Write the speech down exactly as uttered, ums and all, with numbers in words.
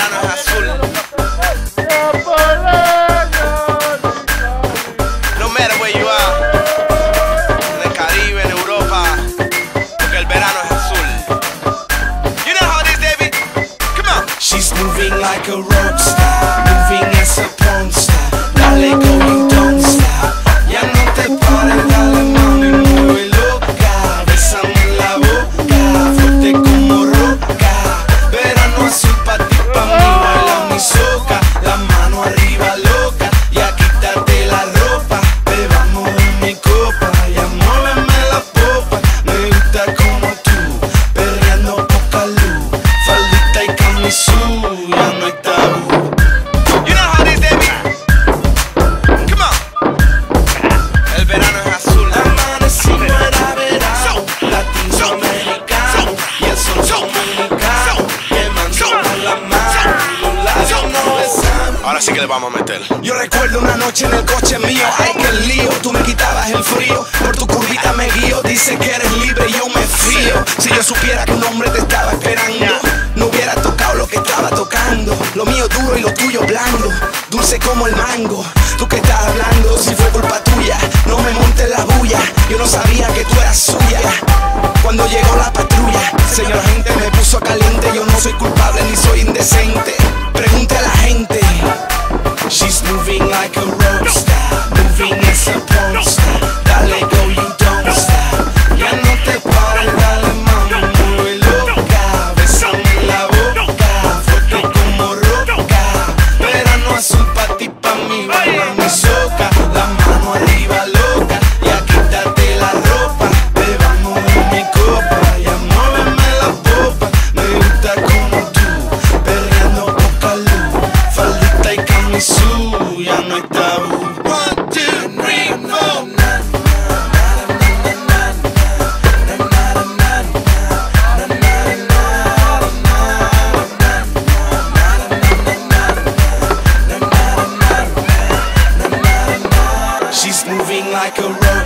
verano es azul. No matter where you are, en el Caribe, en Europa, porque el verano es azul. You know how it is, David? Come on. She's moving like a rock star, moving as a porn star. Dale go, you don't stop. Ya no te pares, dale mami, mueve loca. Bésame en la boca, fuerte como roca. Verano azul pa' ti, pa' mí, baila mi soca. La mano arriba loca, ya quítate la ropa. Bebamos en mi copa, ya muéveme la popa. Me gusta como tú, perreando poca luz. Faldita y camisú, ya no hay tabú. You know how it is, David? Come on. El verano es azul. Amanecí no era verano, latinoamericano, y el sol dominicano, quemando con la mano, los labios no besan. Ahora sí que le vamos a meter. Yo recuerdo una noche en el coche mío, ay que lío, tú me quitabas el frío, por tu curvita me guío, dice que eres libre y yo me fío. Si yo supiera que un hombre te estaba esperando, no hubiera tocado lo que estaba tocando. Lo mío duro y lo tuyo blando, dulce como el mango. Tú que estás hablando, si fue culpa tuya, no me montes la bulla. Yo no sabía que tú eras suya. Cuando llegó la patrulla, señor agente me puso caliente. Yo no soy culpable ni soy indecente. Pregunte a la gente. She's moving like a rock star, moving as a porn star. Dale go, you don't stop. Ya no te pares, dale mami, mueve loca. Bésame en la boca, fuerte como roca. Verano azul pa' ti, pa' mí, baila mi soca. La mano arriba loca, ya quítate la ropa. Bebamos en mi copa, ya muéveme la popa. Me gusta como tú, perreando poca luz. Faldita y camisú, ya no hay tabú. One, two, three, four. She's moving like a rock